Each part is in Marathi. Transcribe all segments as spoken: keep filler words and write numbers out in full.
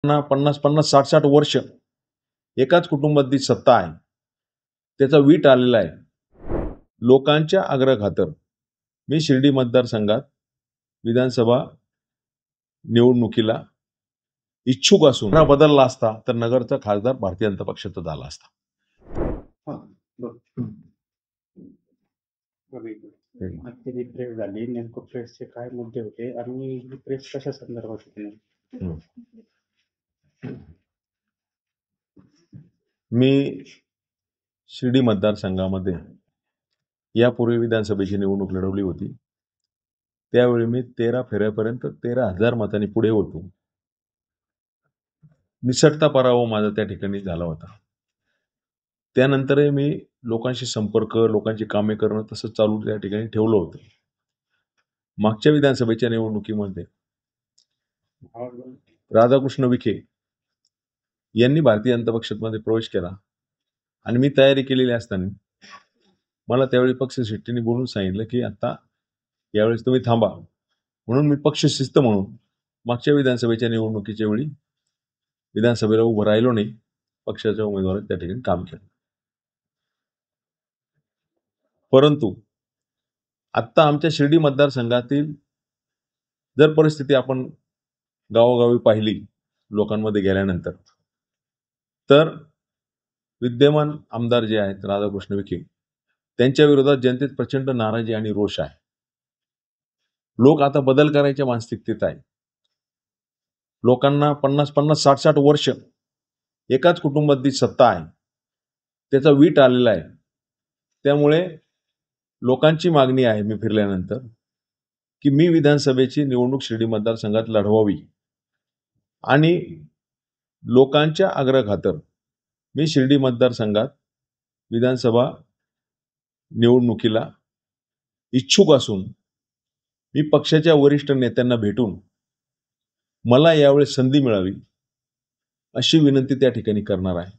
पन्नास पन्नास साठ साठ वर्ष एकाच कुटुंबातली सत्ता आहे. त्याचा वीट आलेला आहे. लोकांच्या आग्रहाखातर मी शिर्डी मतदारसंघात विधानसभा निवडणुकीला इच्छुक असून हा बदलला असता तर नगरचा खासदार भारतीय जनता पक्षाचा झाला असता. आजची जी प्रेस झाली नेमकं प्रेसचे काय मुद्दे होते आणि ही प्रेस कशा संदर्भात होती? मी शिर्डी मतदारसंघामध्ये यापूर्वी विधानसभेची निवडणूक लढवली होती. त्यावेळी मी तेरा फेऱ्यापर्यंत तेरा हजार मतांनी पुढे होतो. निसटता पराभव माझा त्या ठिकाणी झाला होता. त्यानंतरही मी लोकांशी संपर्क, लोकांची कामे करणं तसं चालू त्या ठिकाणी ठेवलं होतं. मागच्या विधानसभेच्या निवडणुकीमध्ये राधाकृष्ण विखे यांनी भारतीय जनता पक्षामध्ये प्रवेश केला आणि मी तयारी केलेली असताना मला त्यावेळी पक्ष शिस्तीने बोलून सांगितलं की आता यावेळेस तुम्ही थांबा, म्हणून मी पक्ष शिस्त म्हणून मागच्या विधानसभेच्या निवडणुकीच्या वेळी विधानसभेला उभं राहिलो नाही. पक्षाच्या उमेदवारांनी त्या ठिकाणी काम केलं. परंतु आत्ता आमच्या शिर्डी मतदारसंघातील जर परिस्थिती आपण गावोगावी पाहिली लोकांमध्ये गेल्यानंतर, तर विद्यमान आमदार जे आहेत राधाकृष्ण विखे त्यांच्या विरोधात जनतेत प्रचंड नाराजी आणि रोष आहे. लोक आता बदल करायच्या मानसिकतेत आहे. लोकांना पन्नास पन्नास साठ साठ वर्ष एकाच कुटुंबातली सत्ता आहे, त्याचा वीट आलेला आहे. त्यामुळे लोकांची मागणी आहे मी फिरल्यानंतर की मी विधानसभेची निवडणूक शिर्डी मतदारसंघात लढवावी आणि लोकांच्या आग्रहाखातर मी शिर्डी मतदारसंघात विधानसभा निवडणुकीला इच्छुक असून मी पक्षाच्या वरिष्ठ नेत्यांना भेटून मला यावेळेस संधी मिळावी अशी विनंती त्या ठिकाणी करणार आहे.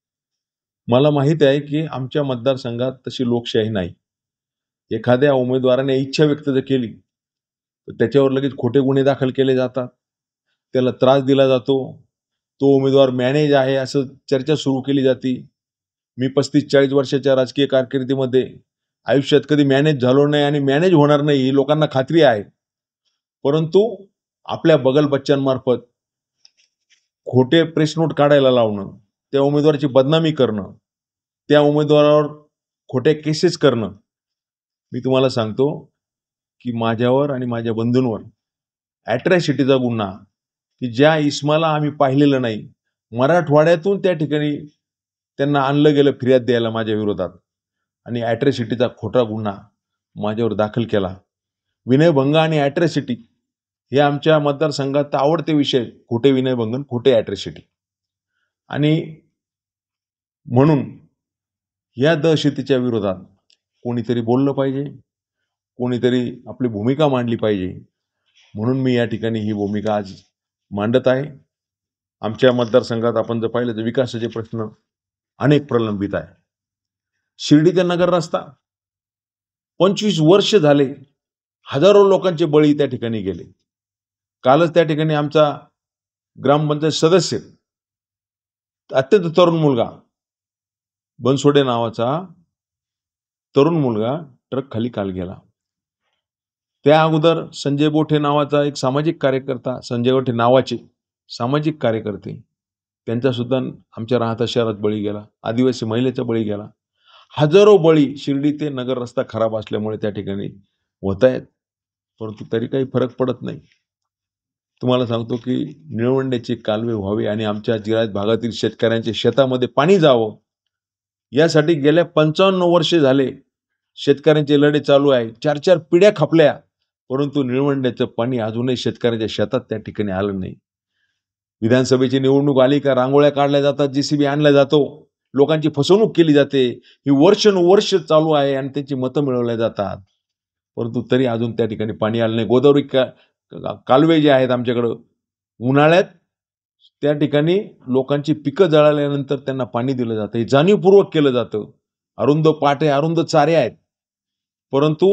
मला माहिती आहे की आमच्या मतदारसंघात तशी लोकशाही नाही. एखाद्या उमेदवाराने इच्छा व्यक्त जर केली तर त्याच्यावर लगेच खोटे गुन्हे दाखल केले जातात, त्याला त्रास दिला जातो, तो उमेदवार मॅनेज आहे असं चर्चा सुरू केली जाते. मी पस्तीस चाळीस वर्षाच्या राजकीय कारकिर्दीमध्ये आयुष्यात कधी मॅनेज झालो नाही आणि मॅनेज होणार नाही ही लोकांना खात्री आहे. परंतु आपल्या बगल बच्चांमार्फत खोटे प्रेस नोट काढायला लावणं, त्या उमेदवाराची बदनामी करणं, त्या उमेदवारावर खोटे केसेस करणं, मी तुम्हाला सांगतो की माझ्यावर आणि माझ्या बंधूंवर ॲट्रॅसिटीचा गुन्हा की ज्या इस्माला आम्ही पाहिलेलं नाही, मराठवाड्यातून त्या ठिकाणी त्यांना आणलं गेलं फिर्याद द्यायला माझ्या विरोधात आणि ॲट्रॅसिटीचा खोटा गुन्हा माझ्यावर दाखल केला. विनयभंग आणि ॲट्रॅसिटी हे आमच्या मतदारसंघात आवडते विषय, खोटे विनयभंगन, खोटे ॲट्रॅसिटी. आणि म्हणून या दहशतीच्या विरोधात कोणीतरी बोललं पाहिजे, कोणीतरी आपली भूमिका मांडली पाहिजे. म्हणून मी या ठिकाणी ही भूमिका आज मांडत आहे. आमच्या मतदारसंघात आपण जर पाहिलं तर विकासाचे प्रश्न अनेक प्रलंबित आहे. शिर्डी ते नगर रस्ता पंचवीस वर्ष झाले, हजारो लोकांचे बळी त्या ठिकाणी गेले. कालच त्या ठिकाणी आमचा ग्रामपंचायत सदस्य अत्यंत तरुण मुलगा, बनसोडे नावाचा तरुण मुलगा ट्रक खाली काल गेला. त्या अगोदर संजय बोठे नावाचा एक सामाजिक कार्यकर्ता, संजय बोठे नावाचे सामाजिक कार्यकर्ते, त्यांचा सुद्धा आमच्या राहता शहरात बळी गेला. आदिवासी महिलेचा बळी गेला. हजारो बळी शिर्डी ते नगर रस्ता खराब असल्यामुळे त्या ठिकाणी होत आहेत, परंतु तरी काही फरक पडत नाही. तुम्हाला सांगतो की निळवंड्याचे कालवे व्हावे आणि आमच्या जिल्ह्यात भागातील शेतकऱ्यांच्या शेतामध्ये पाणी जावं यासाठी गेल्या पंचावन्न वर्षे झाले शेतकऱ्यांचे लढे चालू आहे. चार चार पिढ्या खपल्या, परंतु निळवंड्याचं पाणी अजूनही शेतकऱ्यांच्या शेतात त्या ठिकाणी आलं नाही. विधानसभेची निवडणूक आली का रांगोळ्या काढल्या जातात, जेसीबी आणला जातो, लोकांची फसवणूक केली जाते. ही वर्षानुवर्ष चालू आहे आणि त्यांची मतं मिळवल्या जातात, परंतु तरी अजून त्या ठिकाणी पाणी आलं नाही. गोदावरी का कालवे जे आहेत आमच्याकडं, उन्हाळ्यात त्या ठिकाणी लोकांची पिकं जळाल्यानंतर त्यांना पाणी दिलं जातं, हे जाणीवपूर्वक केलं जातं. अरुंद पाटे, अरुंद चारे आहेत, परंतु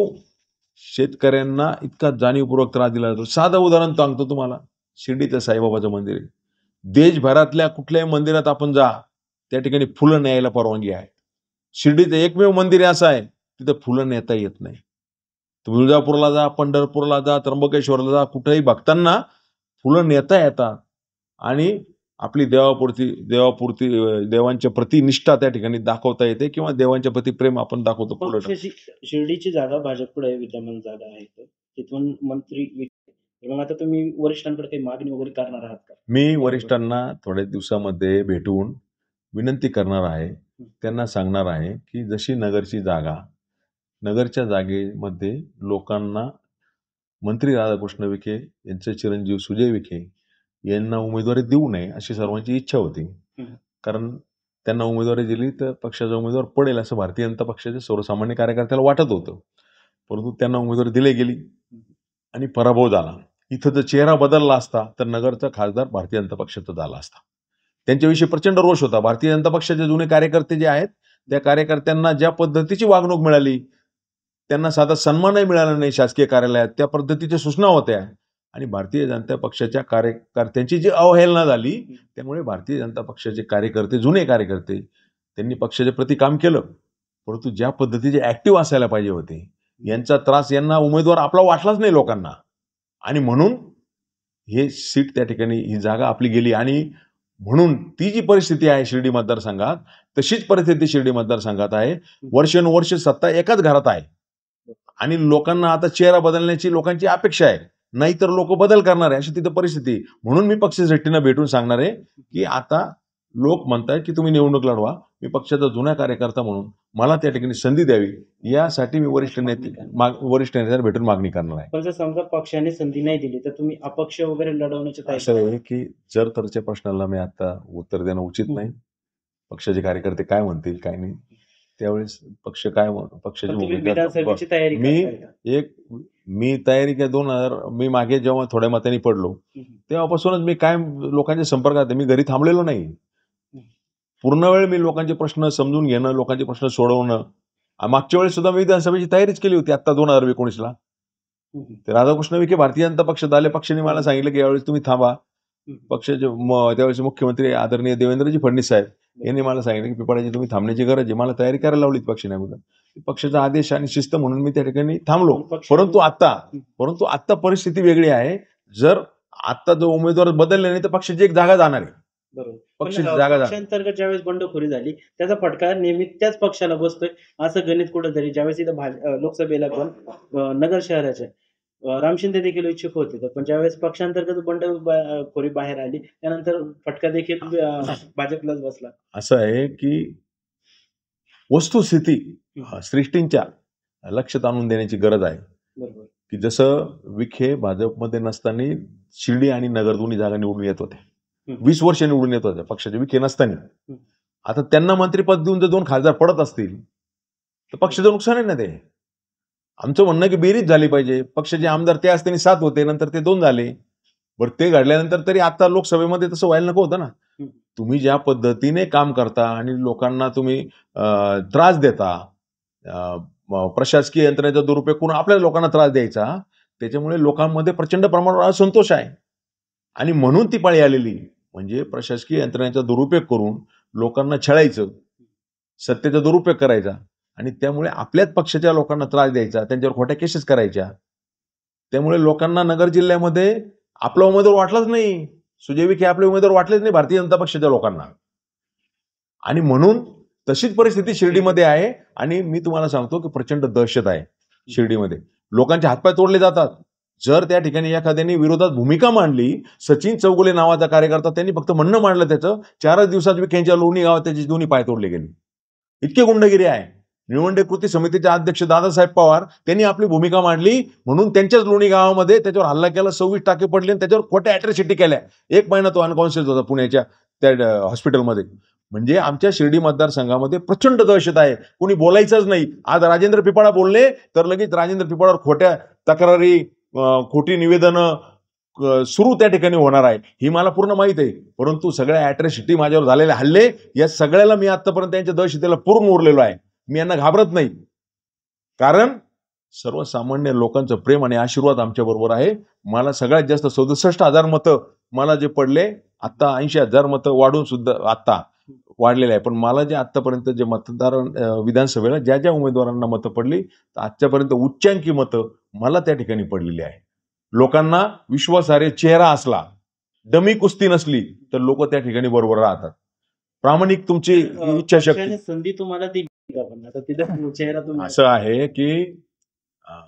शेतकऱ्यांना इतका जाणीवपूर्वक त्रास दिला जातो. साधं उदाहरण सांगतो तुम्हाला, शिर्डीचं साईबाबाचं मंदिर आहे. देशभरातल्या कुठल्याही मंदिरात आपण जा, त्या ठिकाणी फुलं न्यायला परवानगी आहे. शिर्डीचं एकमेव मंदिर असं आहे तिथं फुलं नेता येत नाही. तुळजापूरला जा, पंढरपूरला जा, त्र्यंबकेश्वरला जा, कुठेही भक्तांना फुलं नेता येतात आणि आपली देवापुरती देवापुरती देवांच्या प्रति निष्ठा त्या ठिकाणी दाखवता येते किंवा देवांच्या प्रति प्रेम आपण दाखवतो. फुलं पक्षाची शिर्डीची जागा भाजपकडे आहे, विद्यमान जागा आहे तर तिथून मंत्री विखे. मग आता तुम्ही वरिष्ठांकडे काही मागणी वगैरे करणार आहात का? मी वरिष्ठांना थोड्या दिवसामध्ये भेटून विनंती करणार आहे. त्यांना सांगणार आहे की जशी नगरची जागा, नगरच्या जागेमध्ये लोकांना मंत्री राधाकृष्ण विखे यांचे चिरंजीव सुजय विखे यांना उमेदवारी देऊ नये अशी सर्वांची इच्छा होती. कारण त्यांना उमेदवारी दिली तर पक्षाचा उमेदवार पडेल असं भारतीय जनता पक्षाच्या सर्वसामान्य कार्यकर्त्याला वाटत होतं. परंतु त्यांना उमेदवारी दिली गेली आणि पराभव झाला. इथं जर चेहरा बदलला असता तर नगरचा खासदार भारतीय जनता पक्षाचा झाला असता. त्यांच्याविषयी प्रचंड रोष होता. भारतीय जनता पक्षाचे जुने कार्यकर्ते जे आहेत त्या कार्यकर्त्यांना ज्या पद्धतीची वागणूक मिळाली, त्यांना साधा सन्मानही मिळाला नाही शासकीय कार्यालयात, त्या पद्धतीच्या सूचना होत्या आणि भारतीय जनता पक्षाच्या कार्यकर्त्यांची जी अवहेलना झाली त्यामुळे भारतीय जनता पक्षाचे कार्यकर्ते, जुने कार्यकर्ते, त्यांनी पक्षाच्या प्रति काम केलं. परंतु ज्या पद्धतीचे ऍक्टिव्ह असायला पाहिजे होते, यांचा त्रास यांना उमेदवार आपला वाटलाच नाही लोकांना आणि म्हणून हे सीट त्या ठिकाणी, ही जागा आपली गेली. आणि म्हणून ती जी परिस्थिती आहे शिर्डी मतदारसंघात, तशीच परिस्थिती शिर्डी मतदारसंघात आहे. वर्षानुवर्ष सत्ता एकाच घरात आहे आणि लोकांना आता चेहरा बदलण्याची लोकांची अपेक्षा आहे, नाहीतर लोक बदल करणार आहे अशी तिथं परिस्थिती. म्हणून मी पक्षश्रेष्ठींना भेटून सांगणार आहे की आता लोक म्हणतात की तुम्ही निवडणूक लढवा. मी पक्षाचा जुना कार्यकर्ता म्हणून मला त्या ठिकाणी संधी द्यावी यासाठी मी वरिष्ठ नेते वरिष्ठ नेत्यांना भेटून मागणी करणार आहे. पण जर समजा पक्षाने संधी नाही दिली तर तुम्ही अपक्ष वगैरे लढवण्याची तयारी? असं आहे की जर तरच्या प्रश्नाला मी आता उत्तर देणं उचित नाही. पक्षाचे कार्यकर्ते काय म्हणतील काय नाही त्यावेळेस पक्ष काय पक्षाची विधानसभेची तयारी मी एक मी तयारी काय दोन हजार मी मागे जेव्हा थोड्या मतांनी पडलो तेव्हापासूनच मी काय लोकांच्या संपर्कात मी घरी थांबलेलो नाही. पूर्ण वेळ मी लोकांचे प्रश्न समजून घेणं, लोकांचे प्रश्न सोडवणं. मागच्या वेळेस सुद्धा मी विधानसभेची तयारीच केली होती आता दोन हजार एकोणीसला. ते राधाकृष्ण विखे भारतीय जनता पक्षात आले. पक्षाने मला सांगितलं की यावेळेस तुम्ही थांबा. पक्षाचे त्यावेळेस मुख्यमंत्री आदरणीय देवेंद्रजी फडणवीस साहेब यांनी मला सांगितलं की पिंपळाजी तुम्ही थांबण्याची गरज आहे. मला तयारी करायला लावली पक्षाने. पक्षाचा आदेश आणि शिस्त म्हणून मी त्या ठिकाणी थांबलो. परंतु आता परंतु आता परिस्थिती वेगळी आहे. जर आता जो उमेदवार बदलले नाही तर पक्षाची एक जागा जाणार आहे. बरोबर. पक्षाची जागा पक्षांतर्गत ज्यावेळेस बंडखोरी झाली त्याचा फटका नेहमी त्याच पक्षाला बसतोय असं गणित कुठंतरी. ज्यावेळेस इथं लोकसभेला पण नगर शहराच्या राम शिंदे देखील इच्छुक होते, पण ज्यावेळेस पक्षांतर्गत बंडखोरी बाहेर आली त्यानंतर फटका देखील भाजपलाच बसला. असं आहे की वस्तुस्थिती सृष्टींच्या लक्षात आणून देण्याची गरज आहे. बरोबर. की जसं विखे भाजपमध्ये नसताना शिर्डी आणि नगर दोन्ही जागा निवडून येत होते. वीस वर्ष निवडून येत होते पक्षाचे विखे नसताना. आता त्यांना मंत्रीपद देऊन जर दोन खासदार पडत असतील तर पक्षाचं नुकसान आहे ना ते. आमचं म्हणणं की बेरीज झाली पाहिजे. पक्षाचे आमदार ते असताना सात होते, नंतर ते दोन झाले. बरं ते घडल्यानंतर तरी आता लोकसभेमध्ये तसं व्हायला नको होतं ना. तुम्ही ज्या पद्धतीने काम करता आणि लोकांना तुम्ही त्रास देता, प्रशासकीय यंत्रणेचा दुरुपयोग करून आपल्या लोकांना त्रास द्यायचा, त्याच्यामुळे लोकांमध्ये प्रचंड प्रमाणावर असंतोष आहे आणि म्हणून ती पाळी आलेली. म्हणजे प्रशासकीय यंत्रणेचा दुरुपयोग करून लोकांना छळायचं, सत्तेचा दुरुपयोग करायचा आणि त्यामुळे आपल्याच पक्षाच्या लोकांना त्रास द्यायचा, त्यांच्यावर खोट्या केसेस करायच्या. त्यामुळे लोकांना नगर जिल्ह्यामध्ये आपला उमेदवार वाटलाच नाही. सुजय विखे आपले उमेदवार वाटलेच नाही भारतीय जनता पक्षाच्या लोकांना. आणि म्हणून तशीच परिस्थिती शिर्डीमध्ये आहे. आणि मी तुम्हाला सांगतो की प्रचंड दहशत आहे शिर्डीमध्ये. लोकांचे हातपाय तोडले जातात. जर त्या ठिकाणी एखाद्याने विरोधात भूमिका मांडली, सचिन चौगुले नावाचा कार्यकर्ता, त्यांनी फक्त म्हणणं मांडलं त्याचं, चारच दिवसात विखेंच्या लोणी गावात त्याची दोन्ही पाय तोडले गेले. इतकी गुंडगिरी आहे. निवडणूक कृती समितीचे अध्यक्ष दादासाहेब पवार त्यांनी आपली भूमिका मांडली म्हणून त्यांच्याच लोणी गावामध्ये त्याच्यावर हल्ला केला, सव्वीस टाके पडले आणि त्याच्यावर खोट्या अॅट्रॉसिटी केल्या. एक महिना तो अनकॉन्शियस होता पुण्याच्या त्या हॉस्पिटलमध्ये. म्हणजे आमच्या शिर्डी मतदारसंघामध्ये प्रचंड दहशत आहे. कोणी बोलायचंच नाही. आज राजेंद्र पिपाळा बोलले तर लगेच राजेंद्र पिपाळावर खोट्या तक्रारी, खोटी निवेदनं सुरू त्या ठिकाणी होणार आहे. ही मला पूर्ण माहित आहे. परंतु सगळ्या अॅट्रॉसिटी माझ्यावर झालेले हल्ले या सगळ्याला मी आतापर्यंत त्यांच्या दहशतीला पूर्ण उरलेलो आहे. मी यांना घाबरत नाही. कारण सर्वसामान्य लोकांचं प्रेम आणि आशीर्वाद आमच्या बरोबर आहे. मला सगळ्यात जास्त सदुसष्ट हजार मतं मला जे पडले आता ऐंशी हजार मतं वाढून सुद्धा आता वाढलेले आहे. पण मला जे आतापर्यंत जे मतदार अं, विधानसभेला ज्या ज्या उमेदवारांना मतं पडली तर आजच्यापर्यंत उच्चांकी मतं मला त्या ठिकाणी पडलेली आहे. लोकांना विश्वासार्ह चेहरा असला, डमी कुस्ती नसली तर लोक त्या ठिकाणी बरोबर राहतात. प्रामाणिक तुमची अं, इच्छाशक्ती. पक्षाने संधी तुम्हाला दिली का पण आता तिथं चेहरा तुम्ही असं आहे की अं,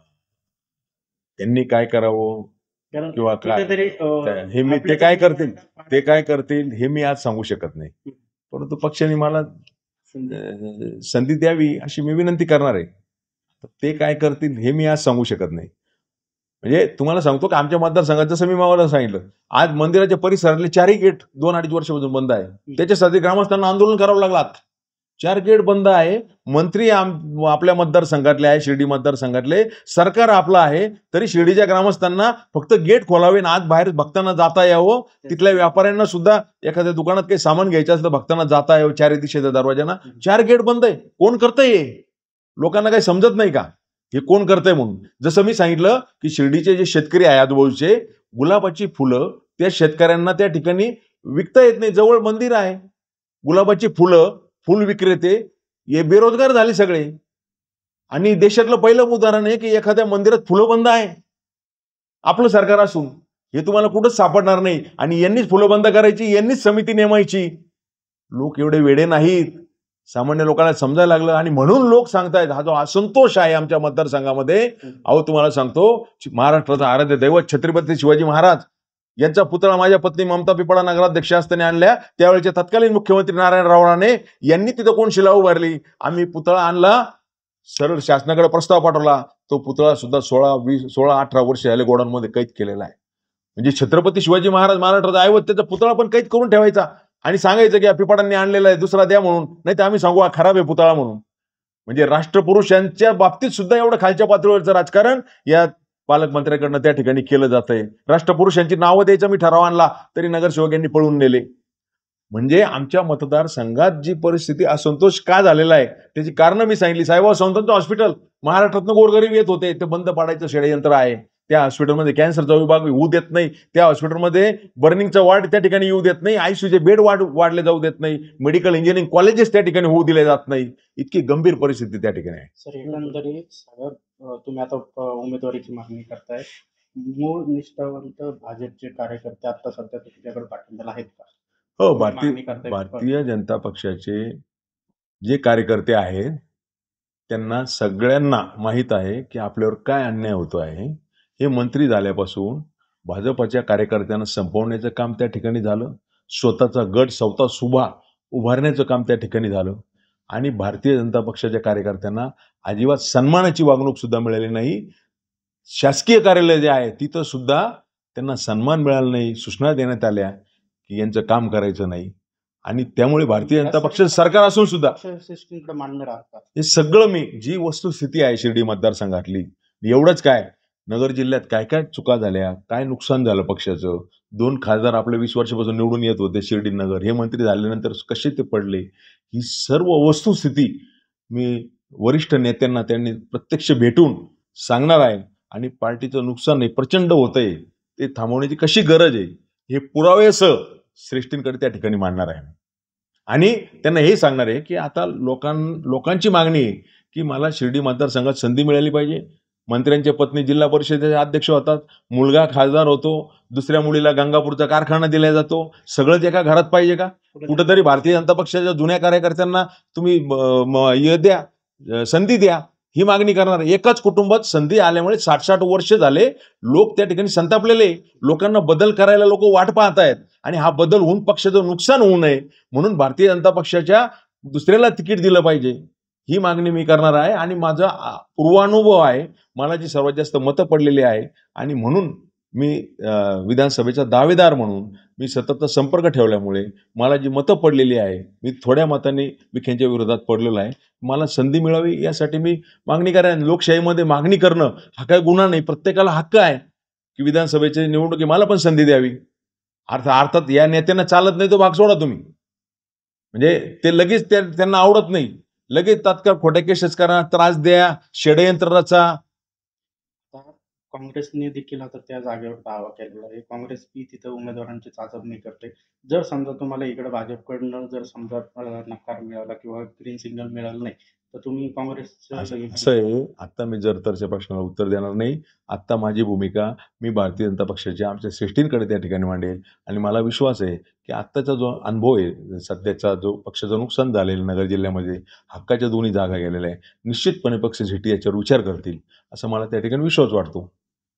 त्यांनी काय करावं कारण किंवा काय कुठेतरी अं, त्या- हे मी ते आपल्या काय करतील उमेदवारांना ते काय करतील हे मी आज सांगू शकत नाही. परंतु पक्षाने मला संधी अं, संधी द्यावी अशी मी विनंती करणार आहे. ते काय करतील हे मी आज सांगू शकत नाही. म्हणजे तुम्हाला सांगतो की आमच्या मतदारसंघात जसं मी मावाला सांगितलं, आज मंदिराच्या परिसरातले चारही गेट दोन अडीच वर्षापासून बंद आहे. त्याच्यासाठी ग्रामस्थांना आंदोलन करावं लागलं. आता चार गेट बंद आहे. मंत्री आम- आपल्या मतदारसंघातले आहे, शिर्डी मतदारसंघातले. सरकार आपलं आहे, तरी शिर्डीच्या ग्रामस्थांना फक्त गेट खोलावे आणि आज बाहेर भक्तांना जाता यावं. तिथल्या व्यापाऱ्यांना सुद्धा एखाद्या दुकानात काही सामान घ्यायचं असलं भक्तांना जाता यावं चारही दिशेच्या दरवाजांना. चार गेट बंद आहे. कोण करतंय हे? लोकांना काही समजत नाही का हे कोण करतंय म्हणून? जसं मी सांगितलं की शिर्डीचे जे शेतकरी आहे आजूबाजूचे, गुलाबाची फुलं त्या शेतकऱ्यांना त्या ठिकाणी विकता येत नाही. जवळ मंदिर आहे, गुलाबाची फुलं, फुल विक्रेते हे बेरोजगार झाले सगळे. आणि देशातलं पहिलं उदाहरण आहे की एखाद्या मंदिरात फुलं बंद आहे, आपलं सरकार असून. हे तुम्हाला कुठंच सापडणार नाही. आणि यांनीच फुलं बंद करायची, यांनीच समिती नेमायची. लोक एवढे वेडे नाहीत, सामान्य लोकांना समजायला लागलं. आणि म्हणून लोक सांगतायत हा जो असंतोष आहे आमच्या मतदारसंघामध्ये. अहो तुम्हाला सांगतो, महाराष्ट्राचा आराध्य दैवत छत्रपती शिवाजी महाराज यांचा पुतळा माझ्या पत्नी ममता पिपळा नगराध्यक्ष असताना आणल्या. त्यावेळेचे तत्कालीन मुख्यमंत्री नारायणराव राणे यांनी तिथं कोण शिला उभारली? आम्ही पुतळा आणला, सरळ शासनाकडे प्रस्ताव पाठवला. तो पुतळा सुद्धा सोळा वीस सोळा अठरा वर्ष झाले गोडाऊनमध्ये कैद केलेला आहे. म्हणजे छत्रपती शिवाजी महाराज महाराष्ट्राचा ऐवत त्याचा पुतळा पण कैद करून ठेवायचा आणि सांगायचं की या पिपाडांनी आणलेला आहे, दुसरा द्या म्हणून. नाही तर आम्ही सांगू हा खराब आहे पुतळा म्हणून. म्हणजे राष्ट्रपुरुषांच्या बाबतीत सुद्धा एवढं खालच्या पातळीवरचं राजकारण या पालकमंत्र्याकडनं त्या ठिकाणी केलं जातंय. राष्ट्रपुरुषांची नावं द्यायचा मी ठराव आणला तरी नगरसेवक यांनी पळून नेले. म्हणजे आमच्या मतदारसंघात जी परिस्थिती असंतोष का झालेला आहे त्याची कारण मी सांगितली. साहेब संतांचं हॉस्पिटल महाराष्ट्रातनं गोरगरीब येत होते, ते बंद पाडायचं षडयंत्र आहे. त्या हॉस्पिटलमध्ये कॅन्सरचा विभाग येऊ देत नाही, त्या हॉस्पिटलमध्ये बर्निंगचा वार्ड त्या ठिकाणी येऊ देत नाही, आयसीयूचे बेड वाढ वाढले जाऊ देत नाही, मेडिकल इंजिनिअरिंग कॉलेजेस त्या ठिकाणी होऊ दिले जात नाही. इतकी गंभीर परिस्थिती त्या ठिकाणी आहे. सर एकंदरीत सगळं अं, तुम्ही आता अं, उमेदवारीची मागणी करताय. मूळ निष्ठावंत भाजपचे कार्यकर्ते आता सध्या तुमच्याकडे पाठिंब्याला आहेत का? हो, मागणी भारतीय करताय. भारतीय जनता पक्षाचे जे कार्यकर्ते आहेत त्यांना सगळ्यांना माहीत आहे की आपल्यावर काय अन्याय होतो आहे. हे मंत्री झाल्यापासून भाजपच्या कार्यकर्त्यांना संपवण्याचं काम त्या ठिकाणी झालं, स्वतःचा गट स्वतः सुभा उभारण्याचं काम त्या ठिकाणी झालं. आणि भारतीय जनता पक्षाच्या कार्यकर्त्यांना अजिबात सन्मानाची वागणूक सुद्धा मिळाली नाही. शासकीय कार्यालय जे आहे तिथं सुद्धा त्यांना सन्मान मिळाला नाही. सूचना देण्यात आल्या की यांचं काम करायचं नाही. आणि त्यामुळे भारतीय जनता पक्षाचं सरकार असून सुद्धा सिस्टीमकडे मान्य राहतात. हे सगळं मी जी वस्तुस्थिती आहे शिर्डी मतदारसंघातली, एवढंच काय नगर जिल्ह्यात काय काय चुका झाल्या, काय नुकसान झालं पक्षाचं. दोन खासदार आपले वीस वर्षापासून निवडून येत होते शिर्डी नगर, हे मंत्री झाल्यानंतर कसे ते पडले, ही सर्व वस्तुस्थिती मी वरिष्ठ नेत्यांना त्यांनी प्रत्यक्ष भेटून सांगणार आहे. आणि पार्टीचं नुकसान आहे प्रचंड होतंय ते थांबवण्याची कशी गरज आहे हे पुरावेसह श्रेष्ठींकडे त्या ठिकाणी मांडणार आहे. आणि त्यांना हे सांगणार आहे की आता लोकां लोकांची मागणी आहे की मला शिर्डी मतदारसंघात संधी मिळाली पाहिजे. मंत्र्यांच्या पत्नी जिल्हा परिषदेचे अध्यक्ष होतात, मुलगा खासदार होतो, दुसऱ्या मुलीला गंगापूरचा कारखाना दिला जातो. सगळंच एका घरात पाहिजे का? कुठेतरी भारतीय जनता पक्षाच्या जुन्या कार्यकर्त्यांना तुम्ही म- म- हे द्या, अ, संधी द्या, ही मागणी करणार. एकाच कुटुंबात संधी आल्यामुळे साठ साठ वर्ष झाले लोक त्या ठिकाणी संतापलेले. लोकांना बदल करायला लोक वाट पाहत आहेत आणि हा बदल होऊन पक्षाचं नुकसान होऊ नये म्हणून भारतीय जनता पक्षाच्या दुसऱ्याला तिकीट दिलं पाहिजे, ही मागणी मी करणार आहे. आणि माझा आ, पूर्वानुभव आहे, मला जी सर्वात जास्त मतं पडलेली आहे आणि म्हणून मी अ, विधानसभेचा दावेदार म्हणून मी सतत संपर्क ठेवल्यामुळे मला जी मतं पडलेली आहे, मी थोड्या मतांनी विखेंच्या विरोधात पडलेलो आहे. मला संधी मिळावी यासाठी मी मागणी करेन. लोकशाहीमध्ये मागणी करणं हा काय गुन्हा नाही. प्रत्येकाला हक्क आहे की विधानसभेच्या निवडणुकी मला पण संधी द्यावी. अर्थ अर्थात या नेत्यांना चालत नाही तो भाग सोडा तुम्ही. म्हणजे ते लगेच त्या- त्यांना आवडत नाही, लगेच तात्काळ खोट्या केसेस करा, त्रास द्या, षडयंत्र रचा. काँग्रेसने देखील आता त्या जागेवर दावा केलेला आहे. काँग्रेस ही तिथं उमेदवारांची चाचपणी करते. जर समजा तुम्हाला इकडे भाजपकडनं जर समजा अ, नकार मिळाला किंवा ग्रीन सिग्नल मिळालं नाही, तर तुम्ही काँग्रेसचं असं हे असं आहे, आत्ता मी जर तरच्या प्रश्नाला उत्तर देणार नाही. आत्ता माझी भूमिका मी भारतीय जनता पक्षाच्या आमच्या श्रेष्ठींकडे त्या ठिकाणी मांडेल आणि मला विश्वास आहे की आत्ताचा जो अनुभव आहे, सध्याचा जो पक्षाचं नुकसान झालेलं नगर जिल्ह्यामध्ये, हक्काच्या दोन्ही जागा गेलेल्या आहे, निश्चितपणे पक्ष झेटी याच्यावर विचार करतील, असं मला त्या ठिकाणी विश्वास वाटतो.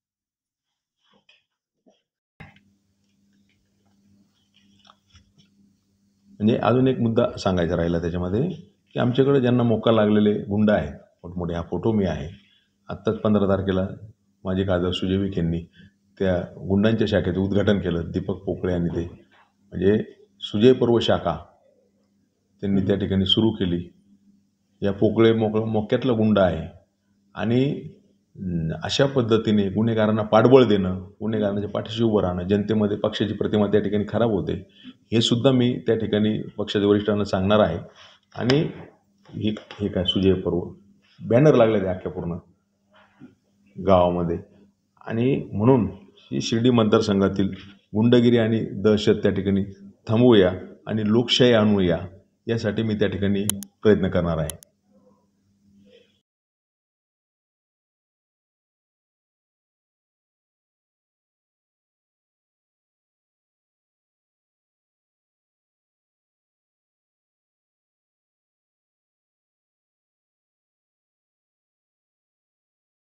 म्हणजे अजून एक मुद्दा सांगायचा राहिला त्याच्यामध्ये, की आमच्याकडे ज्यांना मोका लागलेले गुंड आहेत मोठमोठे, हा फोटो मी आहे. आत्ताच पंधरा तारखेला माझे खासदार सुजय विखेंनी त्या गुंडांच्या शाखेचं उद्घाटन केलं, दीपक पोकळे आणि ते. म्हणजे सुजय पर्व शाखा त्यांनी त्या ठिकाणी सुरू केली. या पोकळे मोक मोक्यातला गुंड आहे आणि अं, अशा पद्धतीने गुन्हेगारांना पाठबळ देणं, गुन्हेगारांच्या पाठीशी उभं राहणं, जनतेमध्ये पक्षाची प्रतिमा त्या ठिकाणी खराब होते, हे सुद्धा मी त्या ठिकाणी पक्षाच्या वरिष्ठांना सांगणार आहे. आणि हे हे काय सुजय पर्व बॅनर लागले ते अख्ख्या पूर्ण गावामध्ये. आणि म्हणून ही शिर्डी मतदारसंघातील गुंडगिरी आणि दहशत त्या ठिकाणी थांबवूया आणि लोकशाही आणूया, यासाठी मी त्या ठिकाणी प्रयत्न करणार आहे.